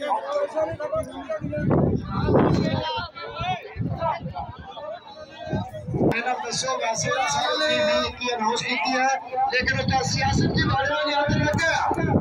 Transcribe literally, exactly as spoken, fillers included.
दसो वैसे नहीं की अनाउंस की है, लेकिन सियासत के बारे में याद रखा